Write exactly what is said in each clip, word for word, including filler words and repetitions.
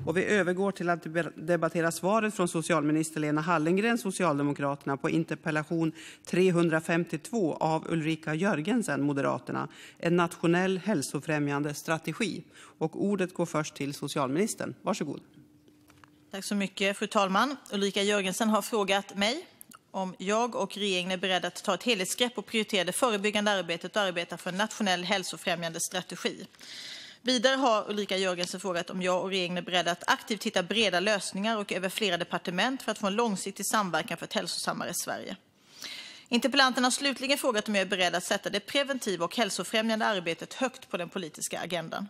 Och vi övergår till att debattera svaret från socialminister Lena Hallengren, Socialdemokraterna, på interpellation trehundrafemtiotvå av Ulrika Jörgensen, Moderaterna, en nationell hälsofrämjande strategi. Och ordet går först till socialministern. Varsågod. Tack så mycket, fru talman. Ulrika Jörgensen har frågat mig om jag och regeringen är beredda att ta ett helhetsgrepp och prioritera det förebyggande arbetet och arbeta för en nationell hälsofrämjande strategi. Vidare har Ulrika Jörgensen frågat om jag och regeringen är beredda att aktivt hitta breda lösningar och över flera departement för att få en långsiktig samverkan för ett hälsosammare Sverige. Interpellanten har slutligen frågat om jag är beredd att sätta det preventiva och hälsofrämjande arbetet högt på den politiska agendan.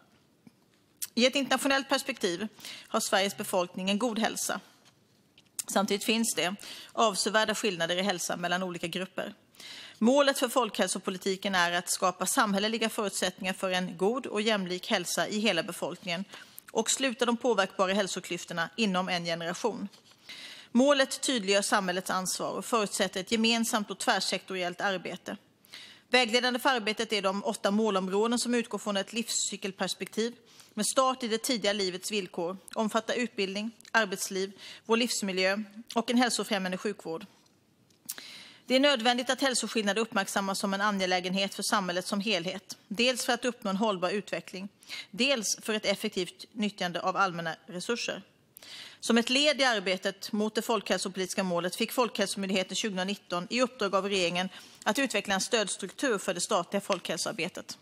I ett internationellt perspektiv har Sveriges befolkning en god hälsa. Samtidigt finns det avsevärda skillnader i hälsa mellan olika grupper. Målet för folkhälsopolitiken är att skapa samhälleliga förutsättningar för en god och jämlik hälsa i hela befolkningen och sluta de påverkbara hälsoklyftorna inom en generation. Målet tydliggör samhällets ansvar och förutsätter ett gemensamt och tvärsektoriellt arbete. Vägledande för arbetet är de åtta målområden som utgår från ett livscykelperspektiv med start i det tidiga livets villkor, omfattar utbildning, arbetsliv, vår livsmiljö och en hälsofrämjande sjukvård. Det är nödvändigt att hälsoskillnader uppmärksammas som en angelägenhet för samhället som helhet, dels för att uppnå en hållbar utveckling, dels för ett effektivt nyttjande av allmänna resurser. Som ett led i arbetet mot det folkhälsopolitiska målet fick Folkhälsomyndigheten tjugonitton i uppdrag av regeringen att utveckla en stödstruktur för det statliga folkhälsoarbetet.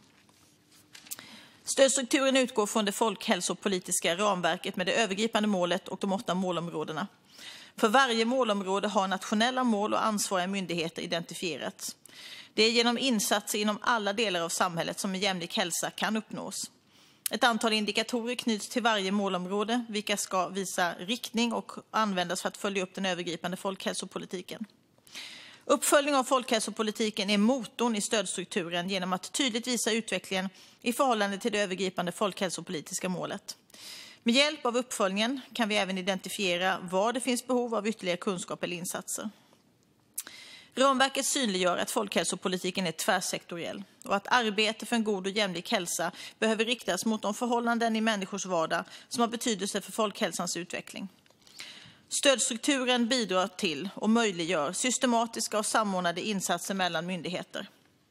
Stödstrukturen utgår från det folkhälsopolitiska ramverket med det övergripande målet och de åtta målområdena. För varje målområde har nationella mål och ansvariga myndigheter identifierats. Det är genom insatser inom alla delar av samhället som en jämlik hälsa kan uppnås. Ett antal indikatorer knyts till varje målområde, vilka ska visa riktning och användas för att följa upp den övergripande folkhälsopolitiken. Uppföljning av folkhälsopolitiken är motorn i stödstrukturen genom att tydligt visa utvecklingen i förhållande till det övergripande folkhälsopolitiska målet. Med hjälp av uppföljningen kan vi även identifiera var det finns behov av ytterligare kunskap eller insatser. Ramverket synliggör att folkhälsopolitiken är tvärsektoriell och att arbete för en god och jämlik hälsa behöver riktas mot de förhållanden i människors vardag som har betydelse för folkhälsans utveckling. Stödstrukturen bidrar till och möjliggör systematiska och samordnade insatser mellan myndigheter.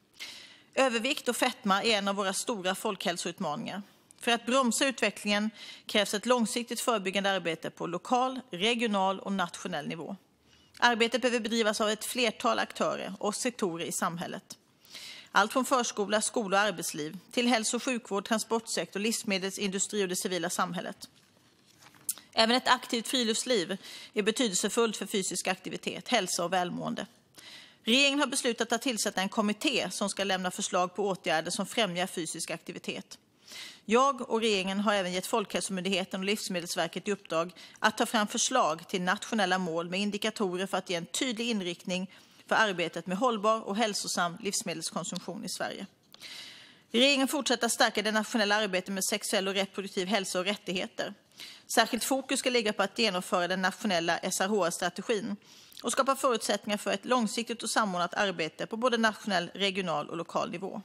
Övervikt och fetma är en av våra stora folkhälsoutmaningar. För att bromsa utvecklingen krävs ett långsiktigt förebyggande arbete på lokal, regional och nationell nivå. Arbetet behöver bedrivas av ett flertal aktörer och sektorer i samhället. Allt från förskola, skola och arbetsliv till hälso- och sjukvård, transportsektor, livsmedelsindustri och det civila samhället. Även ett aktivt friluftsliv är betydelsefullt för fysisk aktivitet, hälsa och välmående. Regeringen har beslutat att tillsätta en kommitté som ska lämna förslag på åtgärder som främjar fysisk aktivitet. Jag och regeringen har även gett Folkhälsomyndigheten och Livsmedelsverket i uppdrag att ta fram förslag till nationella mål med indikatorer för att ge en tydlig inriktning för arbetet med hållbar och hälsosam livsmedelskonsumtion i Sverige. Regeringen fortsätter att stärka det nationella arbetet med sexuell och reproduktiv hälsa och rättigheter. Särskilt fokus ska ligga på att genomföra den nationella S R H R-strategin och skapa förutsättningar för ett långsiktigt och samordnat arbete på både nationell, regional och lokal nivå.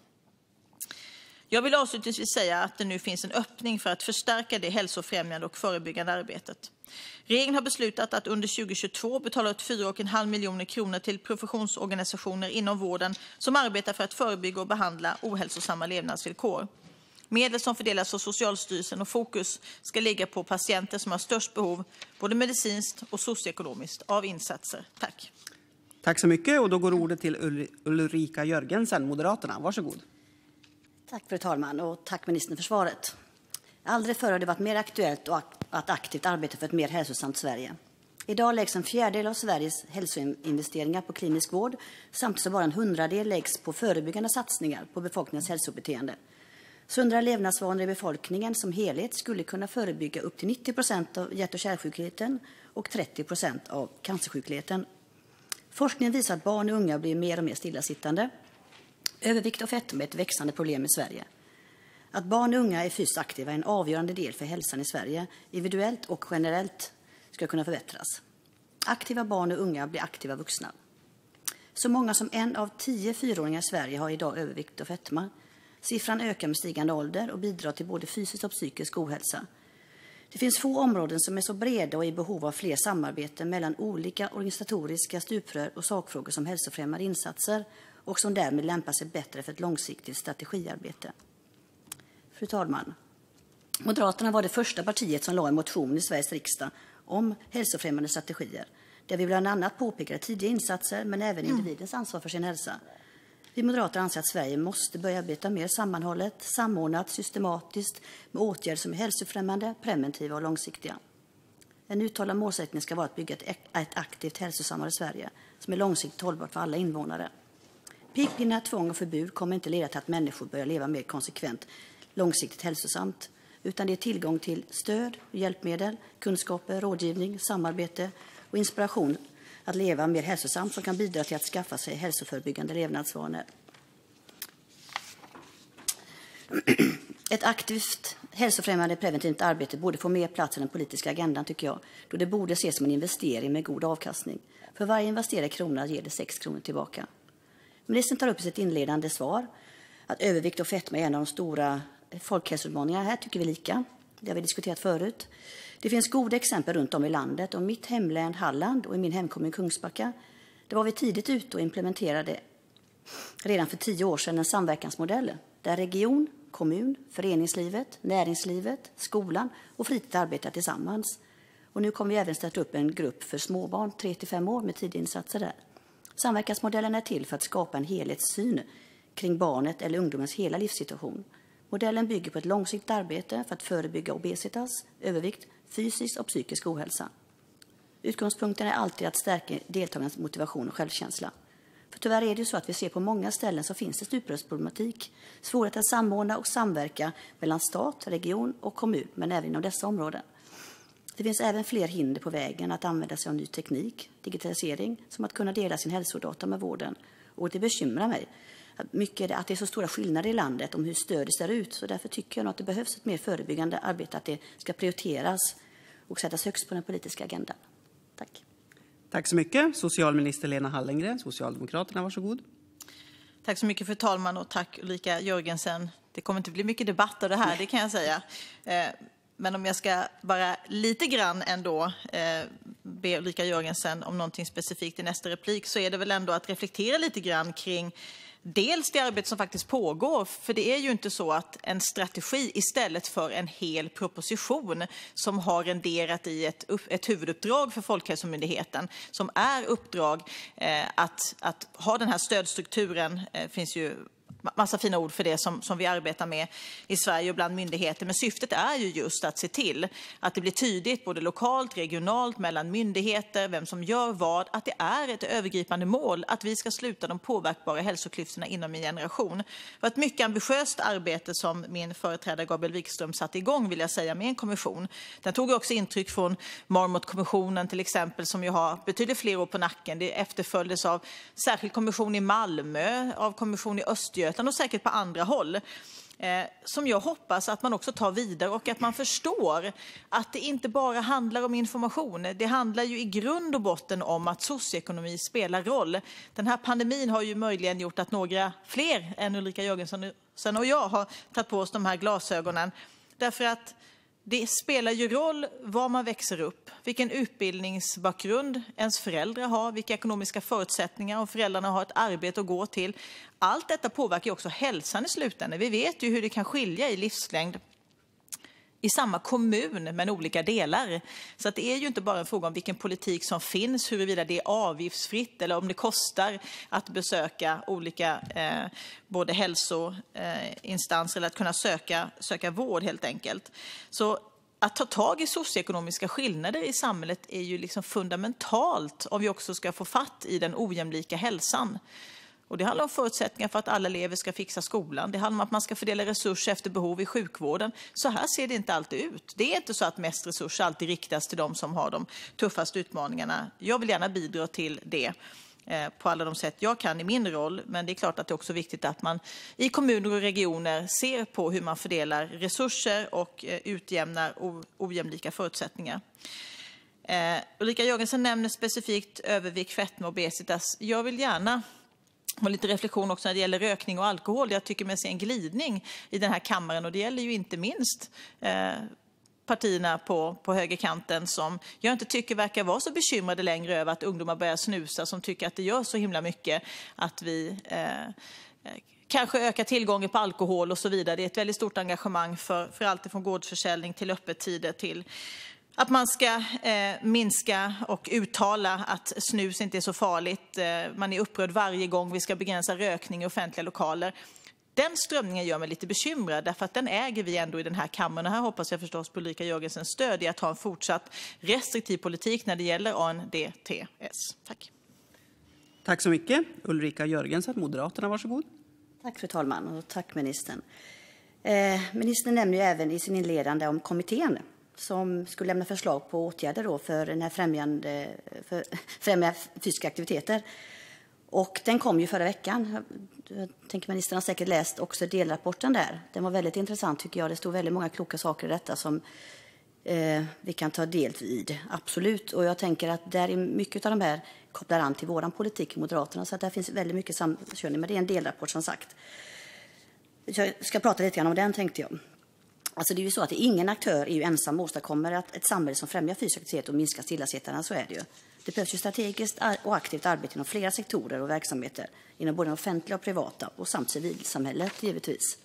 Jag vill avslutningsvis säga att det nu finns en öppning för att förstärka det hälsofrämjande och förebyggande arbetet. Regeringen har beslutat att under tjugohundratjugotvå betala ut fyra komma fem miljoner kronor till professionsorganisationer inom vården som arbetar för att förebygga och behandla ohälsosamma levnadsvillkor. Medel som fördelas av Socialstyrelsen och fokus ska ligga på patienter som har störst behov, både medicinskt och socioekonomiskt, av insatser. Tack. Tack så mycket, och då går ordet till Ul- Ulrika Jörgensen, Moderaterna. Varsågod. Tack fru talman, och tack ministern för svaret. Aldrig förr har det varit mer aktuellt att aktivt arbeta för ett mer hälsosamt Sverige. Idag läggs en fjärdedel av Sveriges hälsoinvesteringar på klinisk vård, samtidigt som bara en hundradel läggs på förebyggande satsningar på befolkningens hälsobeteende. Sundra levnadsvanor i befolkningen som helhet skulle kunna förebygga upp till nittio procent av hjärt- och kärlsjukligheten och trettio procent av cancersjukligheten. Forskningen visar att barn och unga blir mer och mer stillasittande. Övervikt och fetma är ett växande problem i Sverige. Att barn och unga är fysiskt aktiva är en avgörande del för hälsan i Sverige. Individuellt och generellt ska kunna förbättras. Aktiva barn och unga blir aktiva vuxna. Så många som en av tio fyraåringar i Sverige har idag övervikt och fetma. Siffran ökar med stigande ålder och bidrar till både fysisk och psykisk ohälsa. Det finns få områden som är så breda och i behov av fler samarbeten mellan olika organisatoriska stuprör och sakfrågor som hälsofrämjande insatser och som därmed lämpar sig bättre för ett långsiktigt strategiarbete. Fru talman! Moderaterna var det första partiet som lade en motion i Sveriges riksdag om hälsofrämjande strategier, där vi bland annat påpekade tidiga insatser men även individens ansvar för sin hälsa. Vi moderater anser att Sverige måste börja arbeta mer sammanhållet, samordnat, systematiskt med åtgärder som är hälsofrämjande, preventiva och långsiktiga. En uttalad målsättning ska vara att bygga ett, ett aktivt hälsosammare Sverige som är långsiktigt hållbart för alla invånare. Pekpinnar, tvång och förbud kommer inte leda till att människor börjar leva mer konsekvent, långsiktigt hälsosamt, utan det är tillgång till stöd, hjälpmedel, kunskaper, rådgivning, samarbete och inspiration att leva mer hälsosamt som kan bidra till att skaffa sig hälsoförebyggande levnadsvanor. Ett aktivt hälsofrämjande preventivt arbete borde få mer plats i den politiska agendan, tycker jag, då det borde ses som en investering med god avkastning. För varje investerad krona ger det sex kronor tillbaka. Ministern tar upp i sitt inledande svar att övervikt och fetma är en av de stora folkhälsoutmaningarna. Här tycker vi lika. Det har vi diskuterat förut. Det finns goda exempel runt om i landet, och mitt hemlän Halland och i min hemkommun Kungsbacka, det var vi tidigt ute och implementerade redan för tio år sedan en samverkansmodell där region, kommun, föreningslivet, näringslivet, skolan och fritid arbetar tillsammans. Och nu kommer vi även starta upp en grupp för småbarn, tre till fem år, med tidiga insatser där. Samverkansmodellen är till för att skapa en helhetssyn kring barnet eller ungdomens hela livssituation. Modellen bygger på ett långsiktigt arbete för att förebygga obesitas, övervikt, fysisk och psykisk ohälsa. Utgångspunkten är alltid att stärka deltagarnas motivation och självkänsla. För tyvärr är det ju så att vi ser på många ställen så finns det stuprörsproblematik, svårighet att samordna och samverka mellan stat, region och kommun, men även inom dessa områden. Det finns även fler hinder på vägen att använda sig av ny teknik, digitalisering, som att kunna dela sin hälsodata med vården. Och det bekymrar mig att, mycket, att det är så stora skillnader i landet om hur stödet ser ut. Så därför tycker jag att det behövs ett mer förebyggande arbete, att det ska prioriteras och sättas högst på den politiska agendan. Tack. Tack så mycket. Socialminister Lena Hallengren, Socialdemokraterna, varsågod. Tack så mycket, fru talman, och tack Ulrika Jörgensen. Det kommer inte bli mycket debatt av det här, det kan jag säga. Men om jag ska bara lite grann ändå be Ulrika Jörgensen om någonting specifikt i nästa replik, så är det väl ändå att reflektera lite grann kring dels det arbete som faktiskt pågår, för det är ju inte så att en strategi istället för en hel proposition som har renderat i ett, ett huvuduppdrag för Folkhälsomyndigheten, som är uppdrag eh, att, att ha den här stödstrukturen, eh, finns ju massa fina ord för det som, som vi arbetar med i Sverige och bland myndigheter. Men syftet är ju just att se till att det blir tydligt både lokalt, regionalt, mellan myndigheter, vem som gör vad, att det är ett övergripande mål att vi ska sluta de påverkbara hälsoklyftorna inom en generation. Det var ett mycket ambitiöst arbete som min företrädare Gabriel Wikström satte igång, vill jag säga, med en kommission. Den tog också intryck från Marmot-kommissionen till exempel, som ju har betydligt fler år på nacken. Det efterföljdes av särskild kommission i Malmö, av kommission i Östergötland och säkert på andra håll, eh, som jag hoppas att man också tar vidare, och att man förstår att det inte bara handlar om information. Det handlar ju i grund och botten om att socioekonomi spelar roll. Den här pandemin har ju möjligen gjort att några fler än Ulrika Jörgensen och jag har tagit på oss de här glasögonen, därför att det spelar ju roll var man växer upp, vilken utbildningsbakgrund ens föräldrar har, vilka ekonomiska förutsättningar, om föräldrarna har ett arbete att gå till. Allt detta påverkar också hälsan i slutändan. Vi vet ju hur det kan skilja i livslängd i samma kommun men olika delar. Så att det är ju inte bara en fråga om vilken politik som finns, huruvida det är avgiftsfritt eller om det kostar att besöka olika eh, både hälsoinstanser eller att kunna söka, söka vård helt enkelt. Så att ta tag i socioekonomiska skillnader i samhället är ju liksom fundamentalt om vi också ska få fatt i den ojämlika hälsan. Och det handlar om förutsättningar för att alla elever ska fixa skolan. Det handlar om att man ska fördela resurser efter behov i sjukvården. Så här ser det inte alltid ut. Det är inte så att mest resurser alltid riktas till de som har de tuffaste utmaningarna. Jag vill gärna bidra till det eh, på alla de sätt jag kan i min roll. Men det är klart att det är också viktigt att man i kommuner och regioner ser på hur man fördelar resurser och eh, utjämnar o- ojämlika förutsättningar. Eh, Ulrika Jörgensen nämner specifikt övervikt, fetma och obesitas. Jag vill gärna och lite reflektion också när det gäller rökning och alkohol. Jag tycker mig se en glidning i den här kammaren, och det gäller ju inte minst eh, partierna på, på högerkanten som jag inte tycker verkar vara så bekymrade längre över att ungdomar börjar snusa, som tycker att det gör så himla mycket att vi eh, kanske ökar tillgången på alkohol och så vidare. Det är ett väldigt stort engagemang för, för allt från gårdsförsäljning till öppettider till att man ska eh, minska och uttala att snus inte är så farligt. Eh, man är upprörd varje gång vi ska begränsa rökning i offentliga lokaler. Den strömningen gör mig lite bekymrad, därför att den äger vi ändå i den här kammaren. Och här hoppas jag förstås på Ulrika Jörgensens stöd i att ha en fortsatt restriktiv politik när det gäller A N D T S. Tack. Tack så mycket. Ulrika Jörgensen, Moderaterna, varsågod. Tack fru talman och tack ministern. Eh, ministern nämner ju även i sin inledande om kommittén som skulle lämna förslag på åtgärder då för den här främjande, för främja fysiska aktiviteter. Och den kom ju förra veckan. Jag tänker ministern har säkert läst också delrapporten där. Den var väldigt intressant tycker jag. Det stod väldigt många kloka saker i detta som eh, vi kan ta del vid. Absolut. Och jag tänker att där är mycket av de här kopplar an till våran politik i Moderaterna. Så att där finns väldigt mycket samkörning. Men det är en delrapport som sagt. Jag ska prata lite grann om den tänkte jag. Alltså det är ju så att ingen aktör är ju ensam åstadkommer att ett samhälle som främjar fysisk aktivitet och minskar stillasittande. Så är det ju. Det behövs ju strategiskt och aktivt arbete inom flera sektorer och verksamheter. Inom både offentliga och privata och samt civilsamhället givetvis.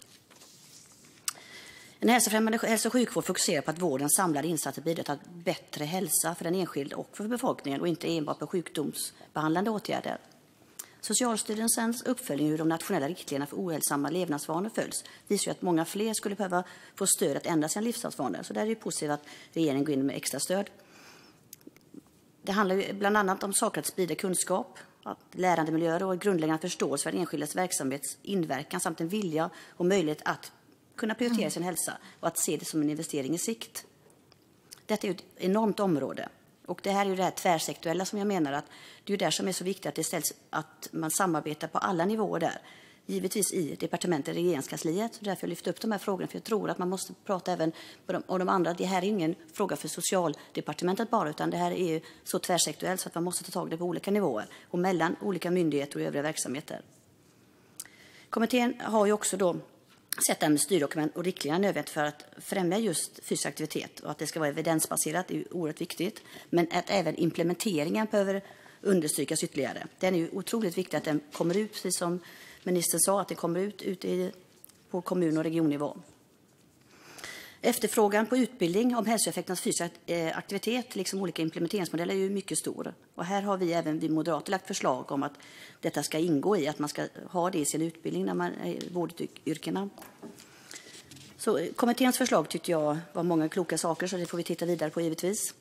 En hälsofrämjande hälso- och sjukvård fokuserar på att vårdens samlade insatser bidrar till bättre hälsa för den enskilde och för befolkningen och inte enbart på sjukdomsbehandlande åtgärder. Socialstyrelsens uppföljning hur de nationella riktlinjerna för ohälsosamma levnadsvanor följs visar ju att många fler skulle behöva få stöd att ändra sina livsstilsvanor. Så där är det positivt att regeringen går in med extra stöd. Det handlar ju bland annat om saker att sprida kunskap, att lärandemiljöer och grundläggande förståelse för enskildas verksamhets inverkan samt en vilja och möjlighet att kunna prioritera mm. sin hälsa och att se det som en investering i sikt. Detta är ett enormt område. Och det här är ju det här tvärsektuella som jag menar att det är där som är så viktigt att det ställs att man samarbetar på alla nivåer där. Givetvis i departementet, regeringskansliet. Därför jag lyfter upp de här frågorna för jag tror att man måste prata även om de andra. Det här är ingen fråga för socialdepartementet bara utan det här är ju så tvärsektuellt så att man måste ta tag i det på olika nivåer och mellan olika myndigheter och övriga verksamheter. Kommittén har ju också då sett med styrdokument och riktlinjer nödvändigt för att främja just fysisk aktivitet och att det ska vara evidensbaserat, det är oerhört viktigt. Men att även implementeringen behöver understrykas ytterligare. Den är ju otroligt viktigt att den kommer ut, precis som ministern sa, att det kommer ut, ut i, på kommun- och regionnivå. Efterfrågan på utbildning om hälsoeffekterna av fysisk aktivitet, liksom olika implementeringsmodeller, är ju mycket stor. Och här har vi även vi moderater lagt förslag om att detta ska ingå i, att man ska ha det i sin utbildning när man är i vårdyrkena. Så kommitténs förslag tyckte jag var många kloka saker, så det får vi titta vidare på givetvis.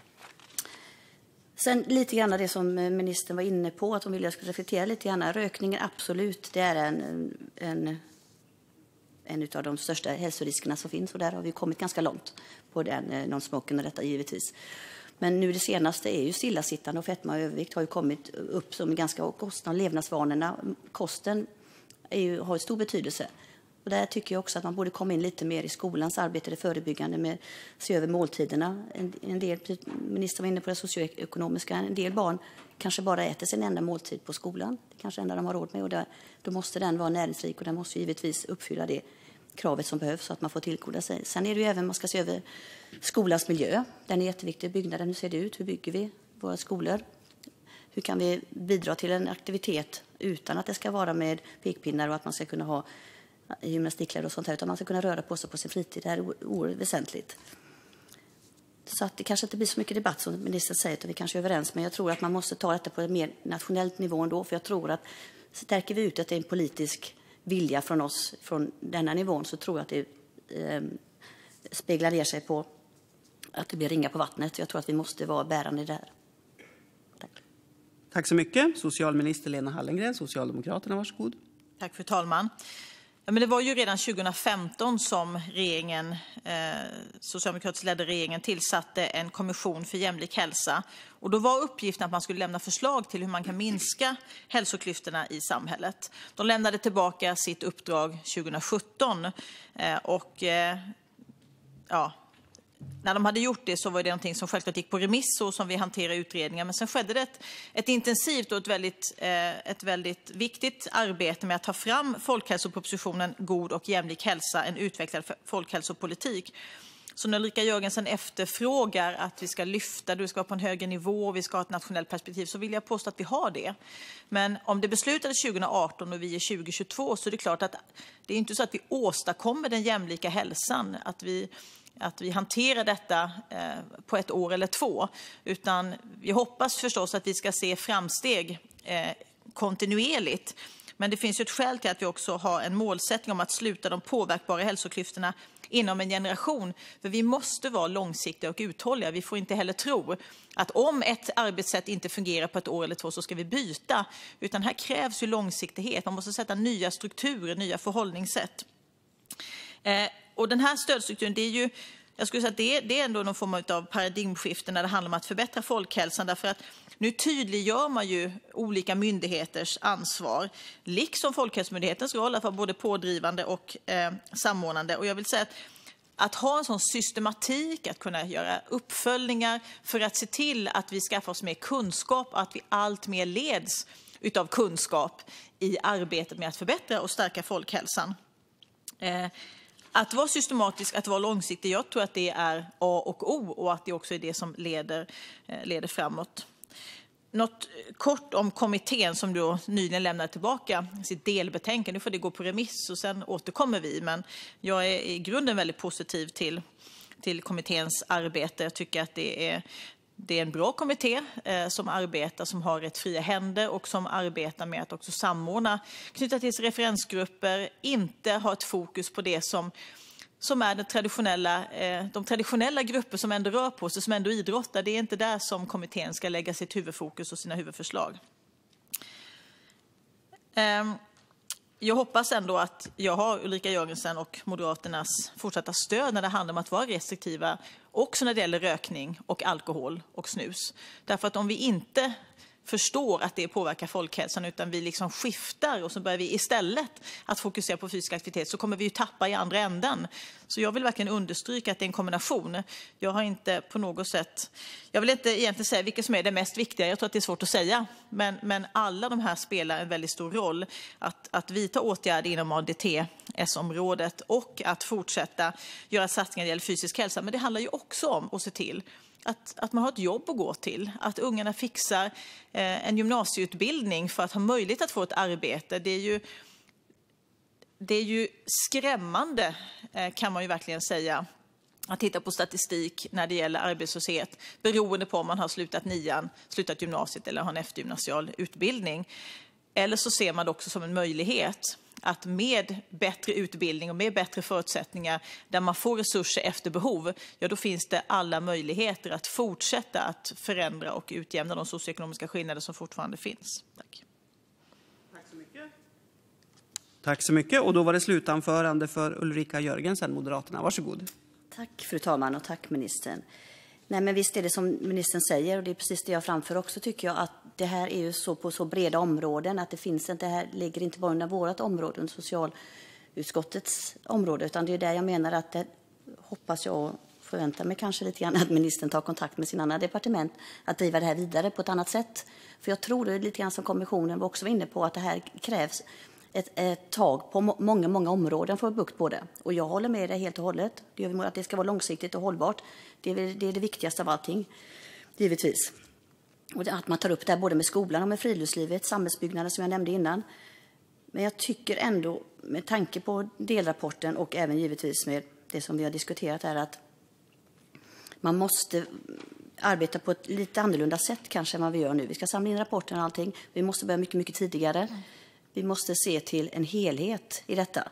Sen lite grann det som ministern var inne på, att hon ville jag skulle reflektera lite grann. Rökningen, absolut, det är en, en, en av de största hälsoriskerna som finns. Och där har vi kommit ganska långt på den non-smoking och detta givetvis. Men nu det senaste är ju stillasittande och fetma och övervikt har ju kommit upp som ganska kostnad. Levnadsvanorna, kosten är ju, har stor betydelse. Och där tycker jag också att man borde komma in lite mer i skolans arbete, det förebyggande med att se över måltiderna. En, en del, ministern var inne på det socioekonomiska, en del barn kanske bara äter sin enda måltid på skolan. Det kanske är enda de har råd med och där, då måste den vara näringsrik och den måste givetvis uppfylla det kravet som behövs så att man får tillgoda sig. Sen är det ju även, man ska se över skolans miljö. Den är jätteviktig, byggnaden, hur ser det ut, hur bygger vi våra skolor? Hur kan vi bidra till en aktivitet utan att det ska vara med pekpinnar och att man ska kunna ha gymnastikkläder och sånt här, utan man ska kunna röra på sig på sin fritid. Det här är oerhört väsentligt. Så att det kanske inte blir så mycket debatt som ministern säger, att vi kanske är överens, men jag tror att man måste ta detta på en mer nationellt nivå ändå, för jag tror att stärker vi ut att det är en politisk vilja från oss från denna nivån, så tror jag att det eh, speglar ner sig på att det blir ringa på vattnet. Jag tror att vi måste vara bärande där. Tack. Tack så mycket. Socialminister Lena Hallengren, Socialdemokraterna, varsågod. Tack fru talman. Ja, men det var ju redan tjugo femton som regeringen, eh, socialdemokratiskt ledda regeringen tillsatte en kommission för jämlik hälsa. Och då var uppgiften att man skulle lämna förslag till hur man kan minska hälsoklyftorna i samhället. De lämnade tillbaka sitt uppdrag tjugo sjutton eh, och eh, ja... När de hade gjort det så var det någonting som självklart gick på remiss och som vi hanterar utredningar. Men sen skedde det ett, ett intensivt och ett väldigt, eh, ett väldigt viktigt arbete med att ta fram folkhälsopropositionen God och jämlik hälsa, en utvecklad folkhälsopolitik. Så när Ulrika Jörgensen efterfrågar att vi ska lyfta, du ska vara på en högre nivå, vi ska ha ett nationellt perspektiv, så vill jag påstå att vi har det. Men om det beslutades tjugo arton och vi är tjugo tjugotvå, så är det klart att det är inte så att vi åstadkommer den jämlika hälsan, att vi att vi hanterar detta eh, på ett år eller två, utan vi hoppas förstås att vi ska se framsteg eh, kontinuerligt. Men det finns ju ett skäl till att vi också har en målsättning om att sluta de påverkbara hälsoklyftorna inom en generation. För vi måste vara långsiktiga och uthålliga. Vi får inte heller tro att om ett arbetssätt inte fungerar på ett år eller två så ska vi byta. Utan här krävs ju långsiktighet. Man måste sätta nya strukturer, nya förhållningssätt. Eh, och den här stödstrukturen, det är ju, jag skulle säga att det är, det är ändå någon form av paradigmskifte när det handlar om att förbättra folkhälsan. Därför att nu tydliggör man ju olika myndigheters ansvar, liksom Folkhälsomyndighetens roll att vara både pådrivande och eh, samordnande. Och jag vill säga att, att ha en sån systematik, att kunna göra uppföljningar för att se till att vi skaffar oss mer kunskap och att vi allt mer leds utav kunskap i arbetet med att förbättra och stärka folkhälsan. Eh, Att vara systematisk, att vara långsiktig, jag tror att det är A och O och att det också är det som leder, leder framåt. Något kort om kommittén som då nyligen lämnade tillbaka sitt delbetänkande. Nu får det gå på remiss och sen återkommer vi. Men jag är i grunden väldigt positiv till, till kommitténs arbete. Jag tycker att det är, det är en bra kommitté eh, som arbetar, som har rätt fria händer och som arbetar med att också samordna, knyta till sig referensgrupper, inte ha ett fokus på det som, som är den traditionella, eh, de traditionella grupper som ändå rör på sig, som ändå idrottar. Det är inte där som kommittén ska lägga sitt huvudfokus och sina huvudförslag. Eh, Jag hoppas ändå att jag har Ulrika Jörgensen och Moderaternas fortsatta stöd när det handlar om att vara restriktiva också när det gäller rökning och alkohol och snus. Därför att om vi inte förstår att det påverkar folkhälsan utan vi liksom skiftar och så börjar vi istället att fokusera på fysisk aktivitet så kommer vi ju tappa i andra änden. Så jag vill verkligen understryka att det är en kombination. Jag har inte på något sätt, jag vill inte egentligen säga vilket som är det mest viktiga, jag tror att det är svårt att säga. Men, men alla de här spelar en väldigt stor roll. Att, att vidta åtgärder inom A D T S-området och att fortsätta göra satsningar när det gäller fysisk hälsa. Men det handlar ju också om att se till Att, att man har ett jobb att gå till, att ungarna fixar eh, en gymnasieutbildning för att ha möjlighet att få ett arbete. Det är ju, det är ju skrämmande, eh, kan man ju verkligen säga, att titta på statistik när det gäller arbetslöshet beroende på om man har slutat nian, slutat gymnasiet eller har en eftergymnasial utbildning. Eller så ser man det också som en möjlighet att med bättre utbildning och med bättre förutsättningar där man får resurser efter behov, ja då finns det alla möjligheter att fortsätta att förändra och utjämna de socioekonomiska skillnader som fortfarande finns. Tack. Tack så mycket. Tack så mycket. Och då var det slutanförande för Ulrika Jörgensen, Moderaterna. Varsågod. Tack fru talman och tack ministern. Nej, men visst är det som ministern säger och det är precis det jag framför också tycker jag att det här är ju så på så breda områden att det finns inte, det här ligger inte bara under vårt område, under socialutskottets område utan det är där jag menar att det hoppas jag och förväntar mig kanske lite grann att ministern tar kontakt med sin andra departement att driva det här vidare på ett annat sätt. För jag tror det är lite grann som kommissionen var också inne på att det här krävs ett, ett tag på må- många, många områden för att få bukt på det. Och jag håller med dig helt och hållet. Det gör vi att det ska vara långsiktigt och hållbart. Det är, det är det viktigaste av allting, givetvis. Och att man tar upp det här både med skolan och med friluftslivet, samhällsbyggnaden som jag nämnde innan. Men jag tycker ändå, med tanke på delrapporten och även givetvis med det som vi har diskuterat här, att man måste arbeta på ett lite annorlunda sätt kanske än vad vi gör nu. Vi ska samla in rapporten och allting. Vi måste börja mycket, mycket tidigare. Vi måste se till en helhet i detta.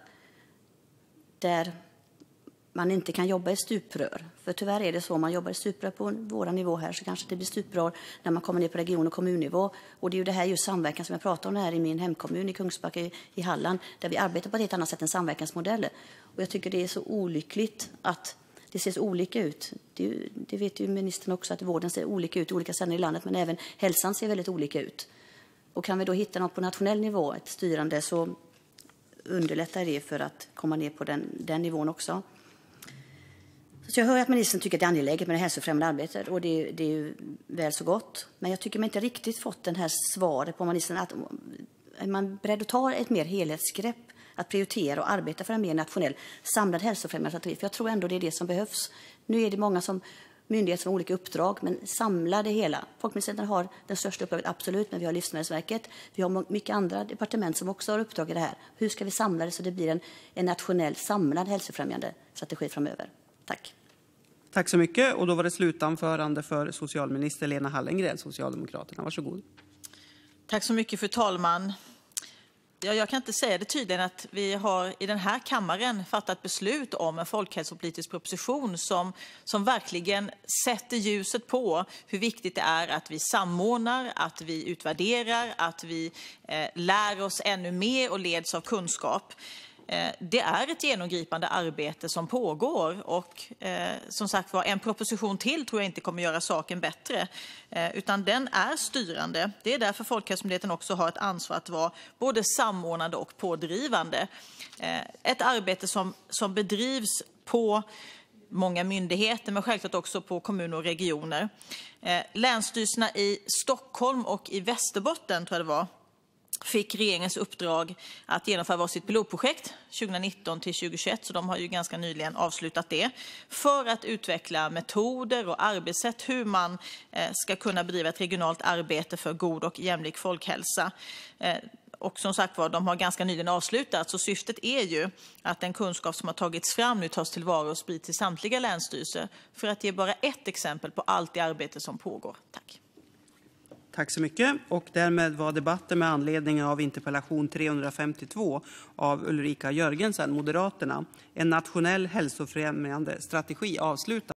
Där man inte kan jobba i stuprör. För tyvärr är det så, om man jobbar i stuprör på våra nivå här så kanske det blir stuprör när man kommer ner på region- och kommunnivå. Och det är ju det här just samverkan som jag pratar om här i min hemkommun i Kungsbacka i, i Halland. Där vi arbetar på ett helt annat sätt än samverkansmodeller. Och jag tycker det är så olyckligt att det ser så olika ut. Det, det vet ju ministern också att vården ser olika ut i olika ställen i landet. Men även hälsan ser väldigt olika ut. Och kan vi då hitta något på nationell nivå, ett styrande, så underlättar det för att komma ner på den, den nivån också. Så jag hör att ministern tycker att det är angeläget med det hälsofrämjande arbetet och det, det är ju väl så gott. Men jag tycker man inte riktigt fått den här svaret på ministern att är man beredd att ta ett mer helhetsgrepp att prioritera och arbeta för en mer nationell samlad hälsofrämjande strategi. För jag tror ändå det är det som behövs. Nu är det många som myndigheter som har olika uppdrag, men samla det hela. Folkhälsomyndigheten har den största uppdraget, absolut, men vi har Livsmedelsverket. Vi har mycket andra departement som också har uppdrag i det här. Hur ska vi samla det så det blir en, en nationell samlad hälsofrämjande strategi framöver? Tack. Tack så mycket. Och då var det slutanförande för socialminister Lena Hallengren, Socialdemokraterna. Varsågod. Tack så mycket, fru talman. Ja, jag kan inte säga det tydligen att vi har i den här kammaren fattat beslut om en folkhälsopolitisk proposition som, som verkligen sätter ljuset på hur viktigt det är att vi samordnar, att vi utvärderar, att vi eh, lär oss ännu mer och leds av kunskap. Det är ett genomgripande arbete som pågår och eh, som sagt var, en proposition till tror jag inte kommer göra saken bättre, eh, utan den är styrande. Det är därför Folkhälsomyndigheten också har ett ansvar att vara både samordnande och pådrivande. Eh, ett arbete som, som bedrivs på många myndigheter, men självklart också på kommuner och regioner. Eh, länsstyrelserna i Stockholm och i Västerbotten, tror jag det var, fick regeringens uppdrag att genomföra varsitt pilotprojekt tjugonitton till tjugohundratjugoett, så de har ju ganska nyligen avslutat det, för att utveckla metoder och arbetssätt hur man ska kunna bedriva ett regionalt arbete för god och jämlik folkhälsa. Och som sagt var, de har ganska nyligen avslutat, så syftet är ju att den kunskap som har tagits fram nu tas tillvara och sprids till samtliga länsstyrelser, för att ge bara ett exempel på allt det arbete som pågår. Tack. Tack så mycket. Och därmed var debatten med anledning av interpellation trehundrafemtiotvå av Ulrika Jörgensen, Moderaterna, en nationell hälsofrämjande strategi avslutad.